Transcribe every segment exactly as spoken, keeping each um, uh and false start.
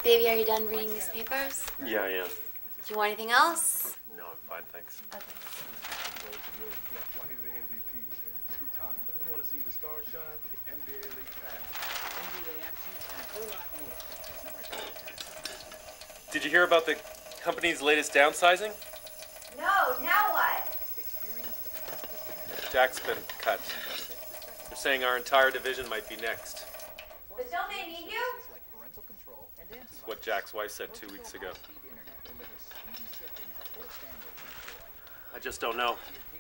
Baby, are you done reading these papers? Yeah, I am. Do you want anything else? No, I'm fine, thanks. Okay. You want to see the stars shine? N B A League Pass. N B A action and a whole lot more. Did you hear about the company's latest downsizing? No, now what? Jack's been cut. They're saying our entire division might be next. But don't they need you? That's what Jack's wife said two weeks ago. I just don't know.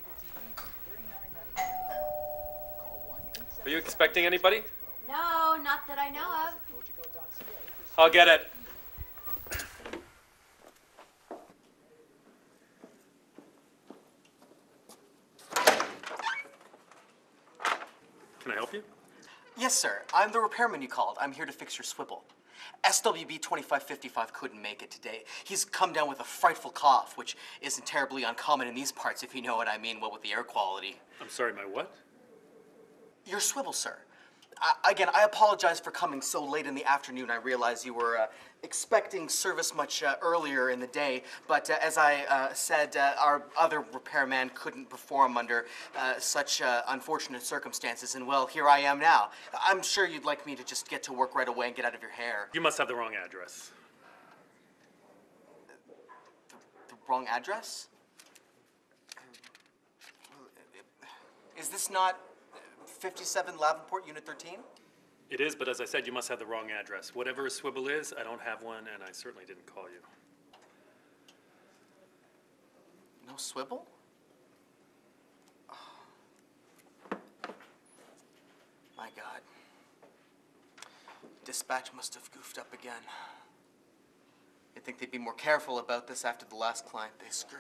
Are you expecting anybody? No, not that I know of. I'll get it. Can I help you? Yes, sir. I'm the repairman you called. I'm here to fix your swivel. S W B twenty-five fifty-five couldn't make it today. He's come down with a frightful cough, which isn't terribly uncommon in these parts, if you know what I mean, what with the air quality. I'm sorry, my what? Your swivel, sir. I, again, I apologize for coming so late in the afternoon. I realize you were uh, expecting service much uh, earlier in the day, but uh, as I uh, said, uh, our other repairman couldn't perform under uh, such uh, unfortunate circumstances, and well, here I am now. I'm sure you'd like me to just get to work right away and get out of your hair. You must have the wrong address. The, the wrong address? Is this not fifty-seven Lavenport, Unit thirteen? It is, but as I said, you must have the wrong address. Whatever a swivel is, I don't have one, and I certainly didn't call you. No swivel? Oh. My God. Dispatch must have goofed up again. You'd think they'd be more careful about this after the last client they screwed.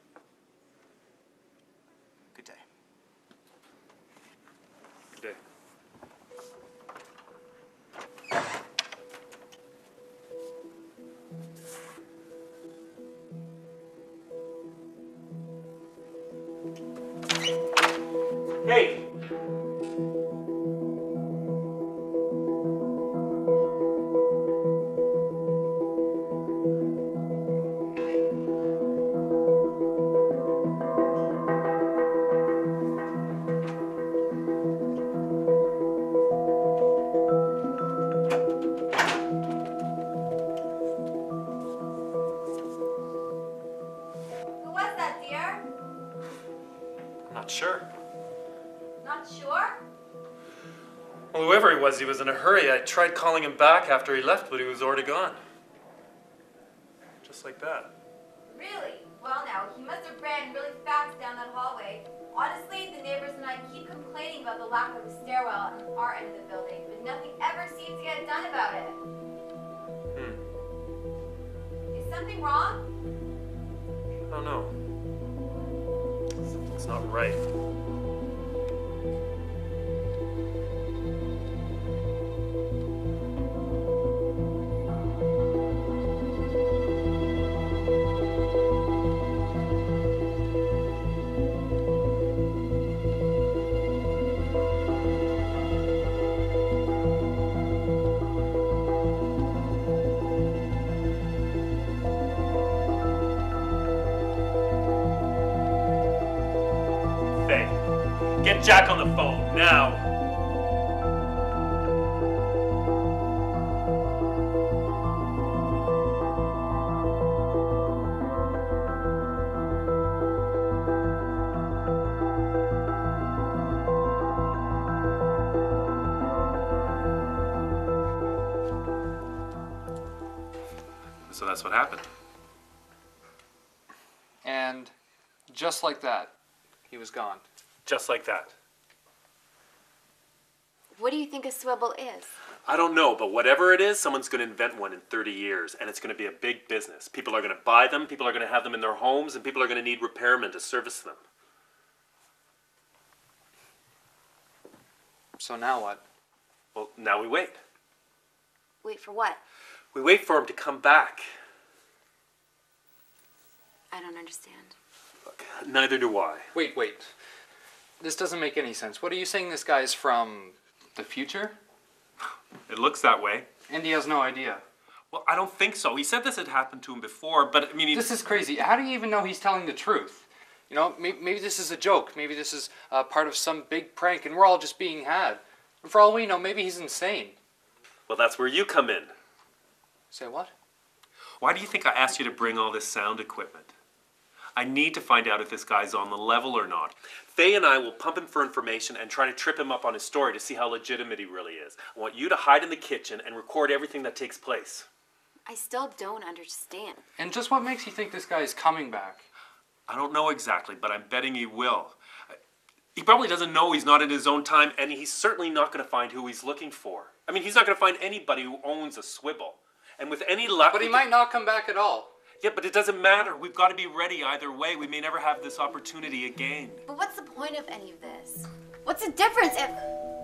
Good day. Good day. Hey! Who was that, dear? I'm not sure. Not sure? Well, whoever he was, he was in a hurry. I tried calling him back after he left, but he was already gone. Just like that. Really? Well, now, he must have ran really fast down that hallway. Honestly, the neighbors and I keep complaining about the lack of a stairwell on our end of the building, but nothing ever seems to get done about it. Hmm. Is something wrong? I don't know. Something's not right. Get Jack on the phone, now! So that's what happened. And just like that, he was gone. Just like that. What do you think a swivel is? I don't know, but whatever it is, someone's going to invent one in thirty years, and it's going to be a big business. People are going to buy them, people are going to have them in their homes, and people are going to need repairmen to service them. So now what? Well, now we wait. Wait for what? We wait for him to come back. I don't understand. Look, neither do I. Wait, wait. This doesn't make any sense. What are you saying this guy's from the future? It looks that way. And he has no idea. Well, I don't think so. He said this had happened to him before, but I mean... He... This is crazy. How do you even know he's telling the truth? You know, maybe, maybe this is a joke. Maybe this is uh, part of some big prank and we're all just being had. And for all we know, maybe he's insane. Well, that's where you come in. Say what? Why do you think I asked you to bring all this sound equipment? I need to find out if this guy's on the level or not. Faye and I will pump him for information and try to trip him up on his story to see how legitimate he really is. I want you to hide in the kitchen and record everything that takes place. I still don't understand. And just what makes you think this guy is coming back? I don't know exactly, but I'm betting he will. He probably doesn't know he's not in his own time, and he's certainly not going to find who he's looking for. I mean, he's not going to find anybody who owns a swivel. And with any luck... But he might not come back at all. Yeah, but it doesn't matter. We've got to be ready either way. We may never have this opportunity again. But what's the point of any of this? What's the difference if...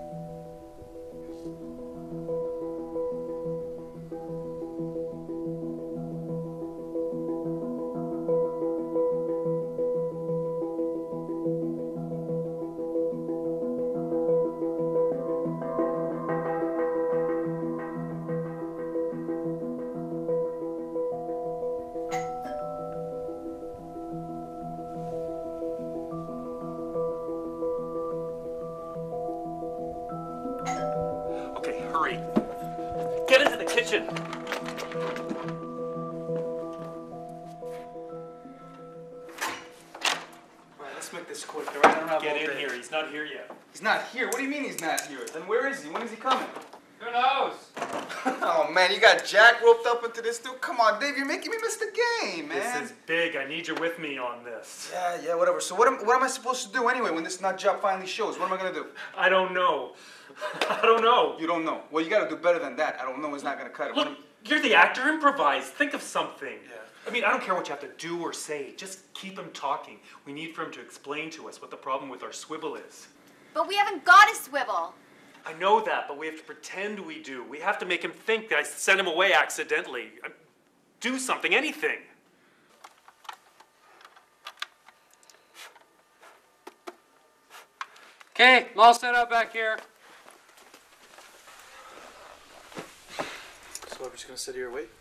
Hurry. Get into the kitchen. Alright, let's make this quick, alright? I don't have Get all in day. here. He's not here yet. He's not here? What do you mean he's not here? Then where is he? When is he coming? Who knows? Oh man, you got Jack roped up into this too? Come on, Dave, you're making me miss the game, man. This is big. I need you with me on this. Yeah, yeah, whatever. So what am, what am I supposed to do anyway when this nut job finally shows? What am I gonna do? I don't know. I don't know. You don't know. Well, you gotta do better than that. I don't know is not gonna cut it. What Look, am- you're the actor. Improvise. Think of something. Yeah. I mean, I don't care what you have to do or say. Just keep him talking. We need for him to explain to us what the problem with our swivel is. But we haven't got a swivel. I know that, but we have to pretend we do. We have to make him think that I sent him away accidentally. Do something, anything. Okay, I'm all set up back here. So we're just gonna sit here and wait?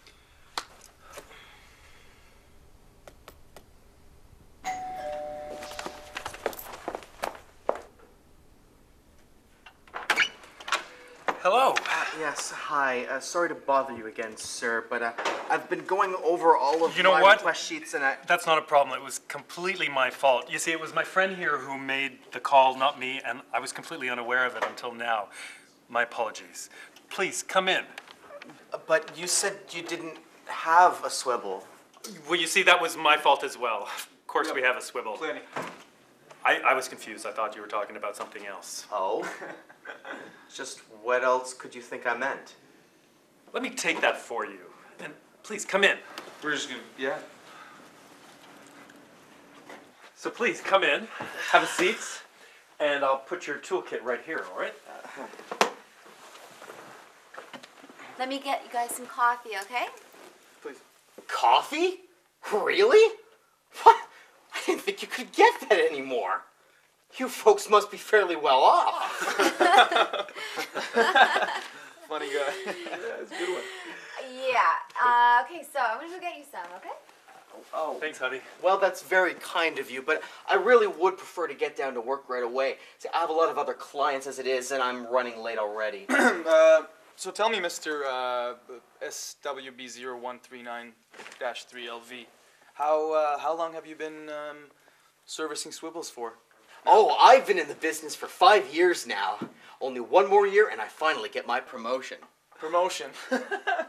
Hello. Uh, yes, hi. Uh, sorry to bother you again, sir, but uh, I've been going over all of You know my what? request sheets and I... That's not a problem. It was completely my fault. You see, it was my friend here who made the call, not me, and I was completely unaware of it until now. My apologies. Please, come in. Uh, but you said you didn't have a swivel. Well, you see, that was my fault as well. Of course we have a swivel. Plenty. I, I was confused. I thought you were talking about something else. Oh? Just what else could you think I meant? Let me take that for you. And please, come in. We're just gonna, yeah. So please, come in. Have a seat. And I'll put your toolkit right here, all right? Let me get you guys some coffee, okay? Please. Coffee? Really? What? I didn't think you could get that anymore. You folks must be fairly well off. Funny guy. Yeah, that's a good one. Yeah. Uh, okay, so I'm gonna go get you some, okay? Oh, Thanks, honey. Well, that's very kind of you, but I really would prefer to get down to work right away. See, I have a lot of other clients as it is, and I'm running late already. uh, so tell me, Mister Uh, S W B zero one three nine dash three L V, how, uh, how long have you been um, servicing swivels for? Oh, I've been in the business for five years now. Only one more year, and I finally get my promotion. Promotion. uh,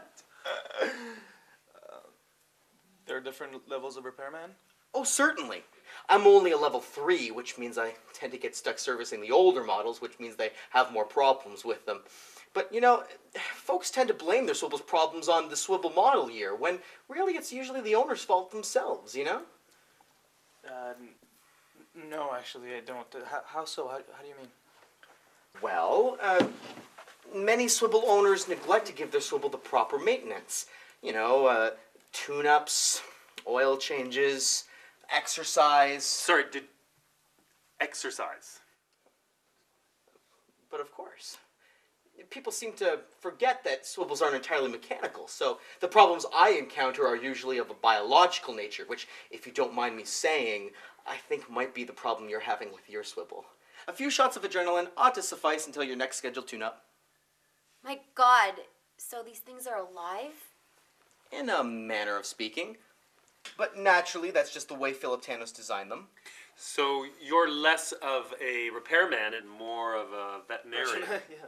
there are different levels of repairman? Oh, certainly. I'm only a level three, which means I tend to get stuck servicing the older models, which means they have more problems with them. But, you know, folks tend to blame their swivel's problems on the swivel model year, when really it's usually the owner's fault themselves, you know? Uh, n- no, actually, I don't. Uh, how, how so? How, how do you mean? Well, uh, many swivel owners neglect to give their swivel the proper maintenance. You know, uh, tune-ups, oil changes, exercise. Sorry, did exercise? But of course. People seem to forget that swivels aren't entirely mechanical, so the problems I encounter are usually of a biological nature, which, if you don't mind me saying, I think might be the problem you're having with your swivel. A few shots of adrenaline ought to suffice until your next scheduled tune-up. My God, so these things are alive? In a manner of speaking. But naturally, that's just the way Philip Tanos designed them. So you're less of a repairman and more of a veterinarian.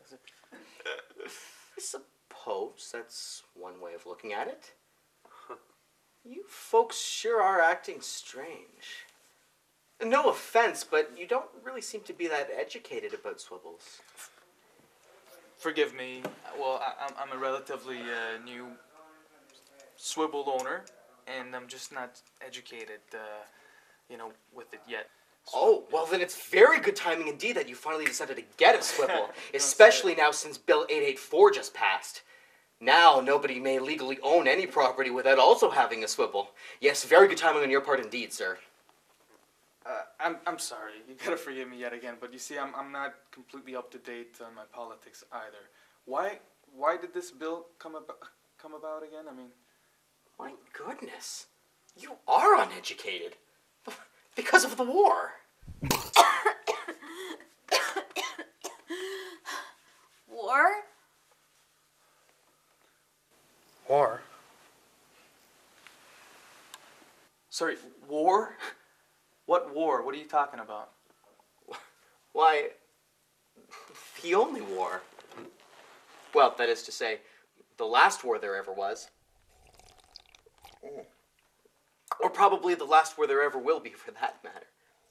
I suppose that's one way of looking at it. You folks sure are acting strange. No offense, but you don't really seem to be that educated about swivels. Forgive me. Well, I, I'm, I'm a relatively uh, new swivel owner, and I'm just not educated, uh, you know, with it yet. Oh, well then it's very good timing indeed that you finally decided to get a swivel, especially now since Bill eight eighty-four just passed. Now nobody may legally own any property without also having a swivel. Yes, very good timing on your part indeed, sir. Uh, I'm I'm sorry. You gotta forgive me yet again, but you see, I'm I'm not completely up to date on my politics either. Why why did this bill come about come about again? I mean, My goodness, you are uneducated. Because of the war. War? War? sorry, war? What war? What are you talking about? Why, the only war. Well, that is to say, the last war there ever was. Or probably the last war there ever will be, for that matter.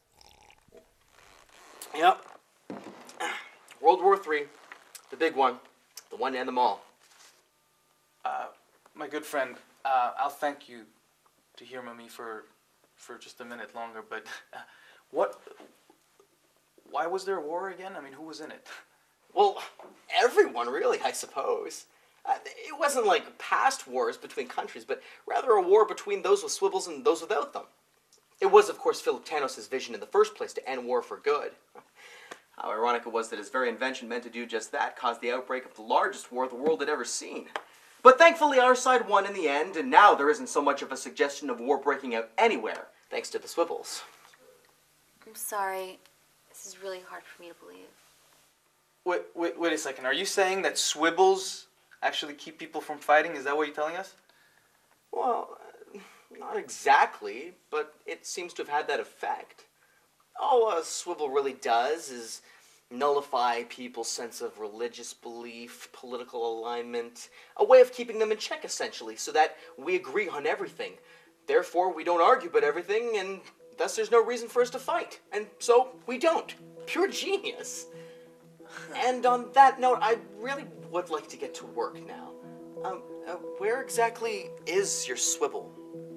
Yep. World War Three, the big one, the one to end them all. Uh, my good friend, uh, I'll thank you to hear me for, for just a minute longer, but uh, what, why was there a war again? I mean, who was in it? Well, everyone really, I suppose. Uh, it wasn't like past wars between countries, but rather a war between those with swivels and those without them. It was, of course, Philip Tanos' vision in the first place to end war for good. How ironic it was that his very invention meant to do just that caused the outbreak of the largest war the world had ever seen. But thankfully our side won in the end, and now there isn't so much of a suggestion of war breaking out anywhere, thanks to the swivels. I'm sorry. This is really hard for me to believe. Wait, wait, wait a second. Are you saying that swivels actually keep people from fighting? Is that what you're telling us? Well, uh, not exactly, but it seems to have had that effect. All a swivel really does is nullify people's sense of religious belief, political alignment, a way of keeping them in check, essentially, so that we agree on everything. Therefore, we don't argue about everything, and thus there's no reason for us to fight. And so, we don't. Pure genius. And on that note, I really would like to get to work now. Um, uh, where exactly is your swivel?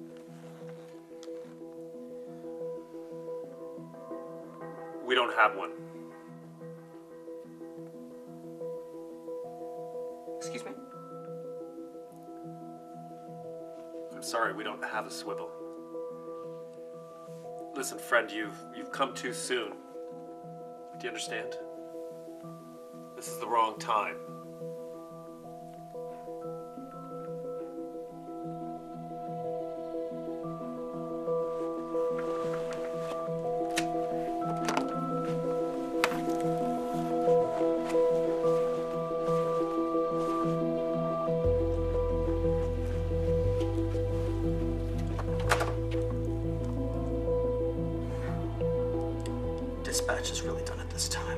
We don't have one. Excuse me? I'm sorry, we don't have a swivel. Listen, friend, you've you've come too soon. Do you understand? This is the wrong time. Dispatch has really done it this time.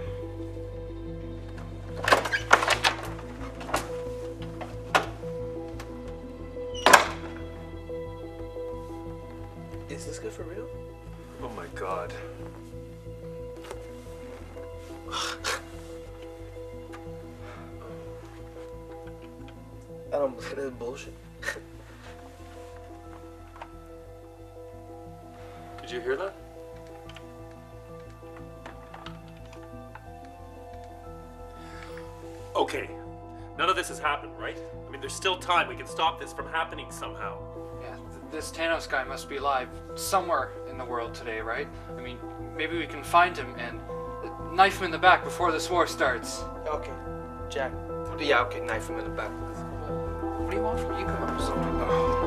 Is this good for real? Oh my god. I don't believe this bullshit. Did you hear that? Okay, none of this has happened, right? I mean, there's still time. We can stop this from happening somehow. Yeah, th- this Thanos guy must be alive somewhere in the world today, right? I mean, maybe we can find him and uh, knife him in the back before this war starts. Okay, Jack, Yeah, okay, knife him in the back. What do you want from me? You come up with something.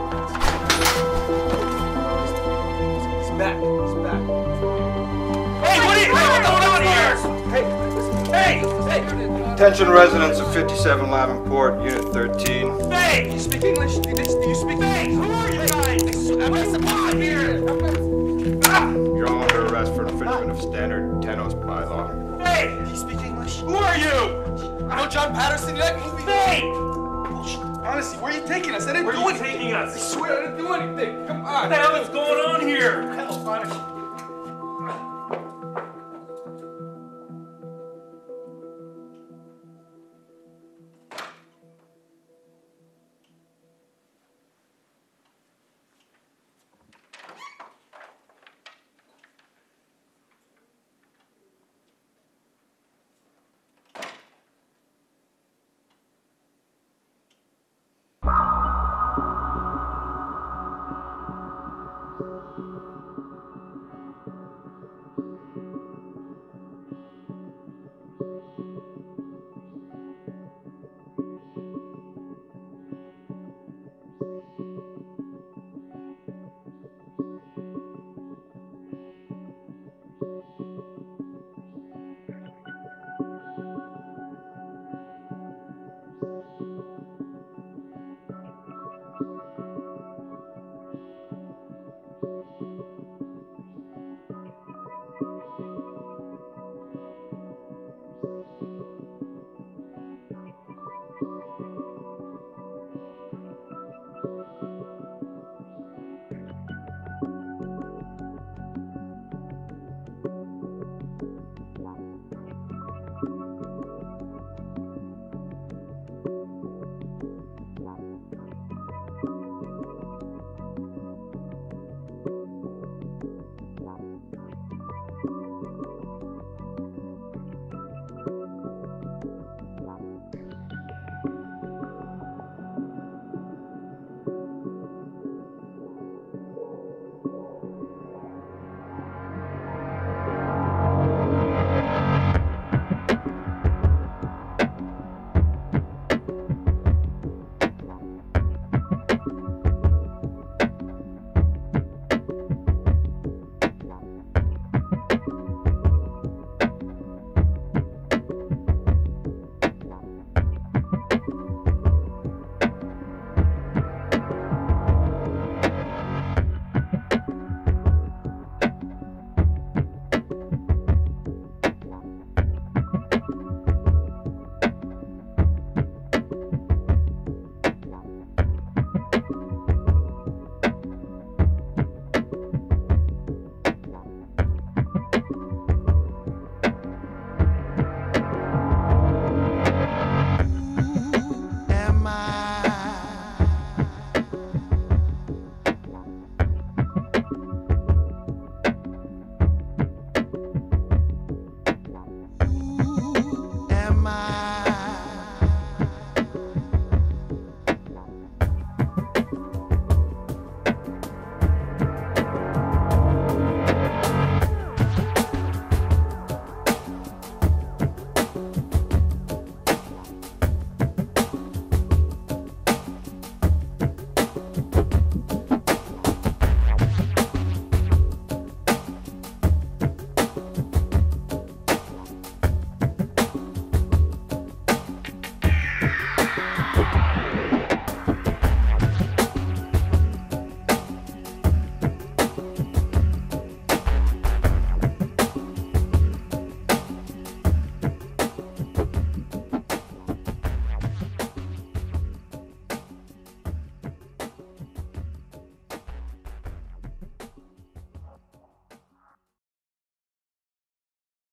He's back. He's back. Hey, what are you, what's going on here? Hey, Hey, hey, Attention residents of fifty-seven Lavenport, Unit thirteen. hey! you speak English? Do you, do you speak Hey, who are you guys? What's the problem here? Ah! You're all under arrest for infringement of standard Tenos bylaw. Hey, Do you speak English? who are you? You know John Patterson? You like movie? Hey, Honestly, where are you taking us? I didn't where do are you anything. taking I us? swear I didn't do anything. Come on. What the hell is going on here? Hell, honestly.